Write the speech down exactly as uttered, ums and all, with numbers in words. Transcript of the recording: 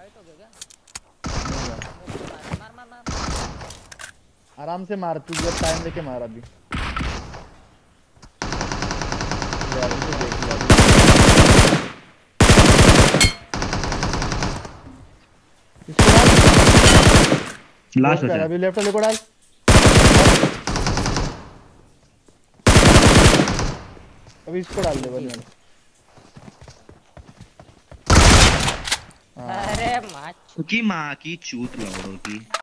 Fight हो गया क्या? मार मार मार आराम से मार तू, जब टाइम लेके मार अभी। यार इसे देख लिया इसको। लास्ट बचा डाल है। अभी, लेफ्ट वाले को डाल। अभी इसको डाल दे बनी। अरे माँ की माँ की चूत लौड़ों की।